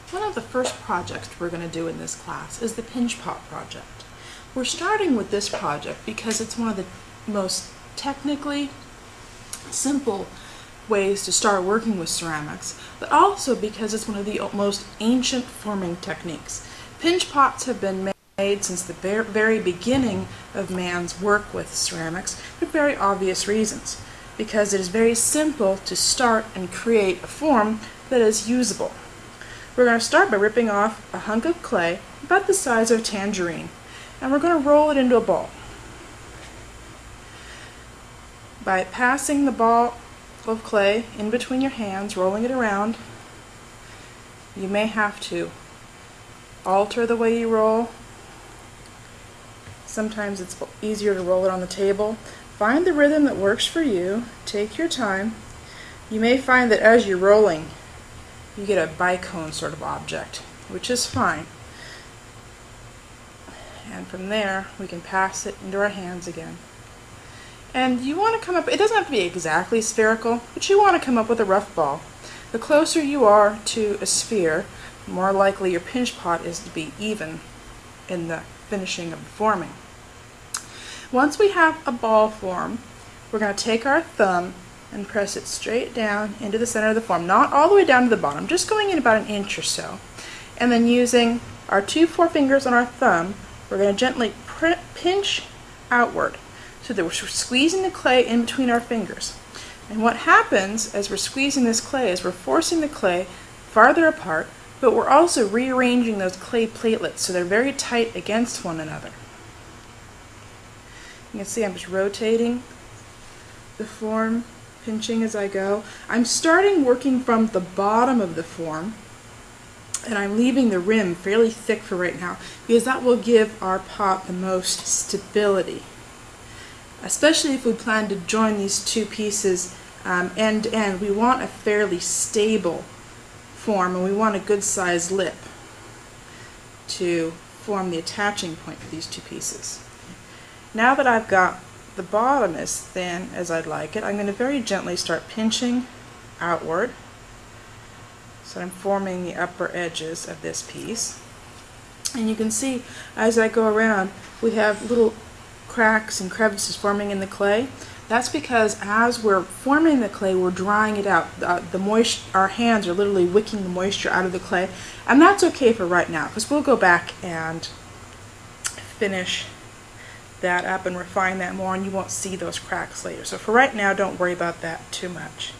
One of the first projects we're going to do in this class is the Pinch Pot project. We're starting with this project because it's one of the most technically simple ways to start working with ceramics, but also because it's one of the most ancient forming techniques. Pinch pots have been made since the very beginning of man's work with ceramics for very obvious reasons, because it is very simple to start and create a form that is usable. We're going to start by ripping off a hunk of clay about the size of a tangerine, and we're going to roll it into a ball. By passing the ball of clay in between your hands, rolling it around, you may have to alter the way you roll. Sometimes it's easier to roll it on the table. Find the rhythm that works for you. Take your time. You may find that as you're rolling, you get a bicone sort of object, which is fine. And from there, we can pass it into our hands again. And you want to come up, it doesn't have to be exactly spherical, but you want to come up with a rough ball. The closer you are to a sphere, the more likely your pinch pot is to be even in the finishing of the forming. Once we have a ball form, we're going to take our thumb and press it straight down into the center of the form, not all the way down to the bottom, just going in about an inch or so. And then using our two forefingers on our thumb, we're going to gently pinch outward so that we're squeezing the clay in between our fingers. And what happens as we're squeezing this clay is we're forcing the clay farther apart, but we're also rearranging those clay platelets so they're very tight against one another. You can see I'm just rotating the form, pinching as I go. I'm starting working from the bottom of the form, and I'm leaving the rim fairly thick for right now because that will give our pot the most stability, especially if we plan to join these two pieces end to end. We want a fairly stable form, and we want a good sized lip to form the attaching point for these two pieces. Now that I've got the bottom as thin as I'd like it, I'm going to very gently start pinching outward. So I'm forming the upper edges of this piece. And you can see as I go around, we have little cracks and crevices forming in the clay. That's because as we're forming the clay, we're drying it out. Our hands are literally wicking the moisture out of the clay. And that's okay for right now, because we'll go back and finish that up and refine that more, and you won't see those cracks later. So for right now, don't worry about that too much.